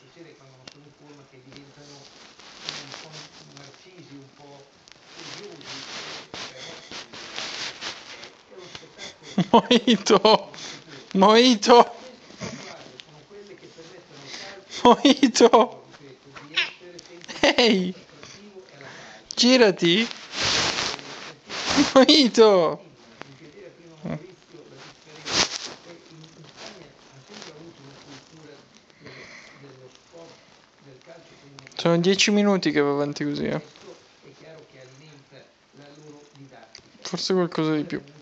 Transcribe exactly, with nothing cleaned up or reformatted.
succede quando non sono in forma, che diventano un po' narcisi, un po' curiosi, però è uno spettacolo. Mojito! Mojito! Queste frasi sono quelle che permettono al calcio, Mojito! ripeto, di essere sempre Ehi! attrattivo e alla pari. Girati! Perché Mojito! mi piaceva prima Maurizio la differenza, e in, in Spagna ha sempre avuto una cultura dello, dello sport, del calcio come uno Sono dieci spettacolo. minuti che va avanti così, eh. Questo è chiaro che alimenta la loro didattica. Forse qualcosa di più. Una